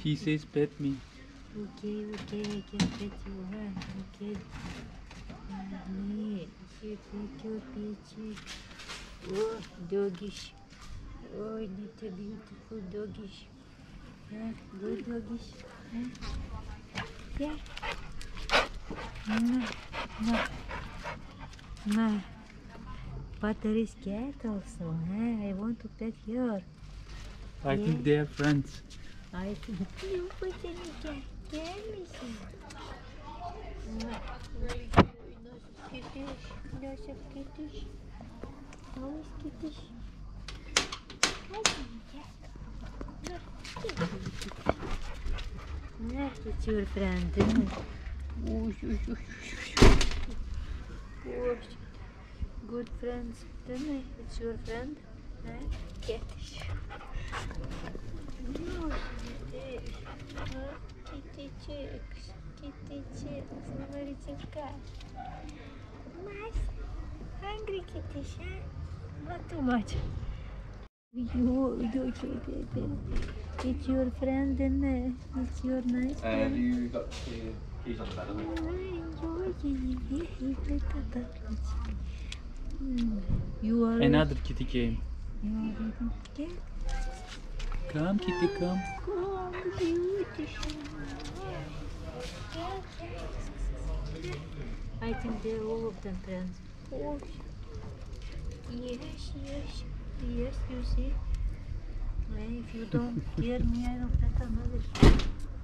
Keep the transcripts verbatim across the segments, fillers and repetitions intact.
he says pet me. Okay, okay, I can pet you, huh? Okay. Nee, cute, cute, cute. Oh, doggish. Oh, little beautiful doggish. Huh? Good doggish. Huh? Yeah. No, no, no. But there is cat also. Huh? I want to pet her. I Yeah. think they are friends. I think you put any cat. Can we see? Kittish, lots of kittish. Always kittish. I see cat. Yeah, it's your friend, isn't it? Oh, good friends, isn't it? It's your friend. Huh? Cattish. No, kitty. Kitty chicks. Kitty chicks. Where is your cat? Nice. Hungry kitty, huh? Not too much. You, you, it's your friend, isn't it? It's your nice friend. Have you got the keys on the bed? You are Another kitty came. You are cat. Come, kitty, come. Come, beautiful. I think they're all of them friends. Oh, yes, yes, yes, you see. Well, if you don't hear me, I will pet another cat.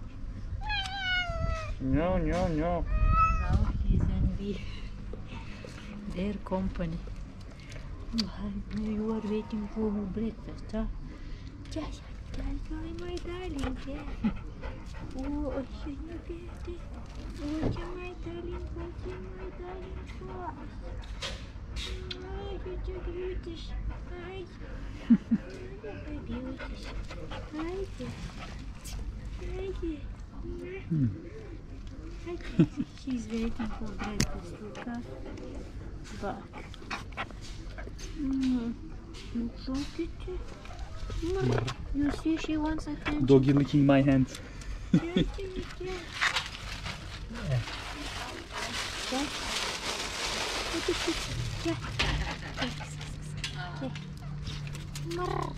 No, no, no. Now he's envy their company. Oh, you are waiting for breakfast, huh? Yes, my darling, yeah. Oh, you get it. What am I darling? What am I darling for? Oh, you're so beautiful. Hi. You're beautiful. Hi. Hi. She's waiting for breakfast. Look up. Back. Mm. Look so cute. Mm. You see, she wants attention. Doggy licking my hands. Yeah. Yeah. Look at this. Yeah. Yeah. Meow.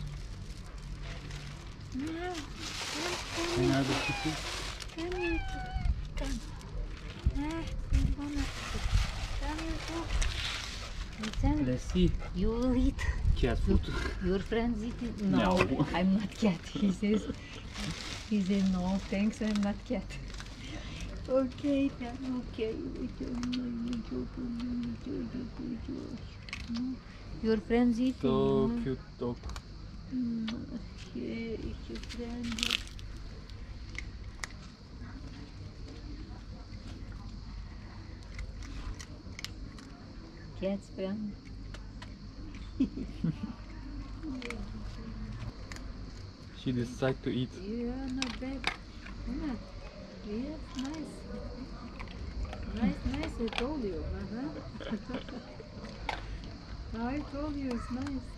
Meow. Come, come. Another kitty. Come here. Come. Ah, come on. Come here. Go. Let's see. You will eat. Cat food. Your friends eating? No, No. I'm not cat. He says. He says no, thanks. I'm not cat. Okay, then. Okay. Your friends eating? So cute dog. Okay, it's your friend. Cat's friend. She decided to eat. Yeah, not bad. Yeah, yes, nice. Nice, nice, I told you. Uh-huh. I told you it's nice.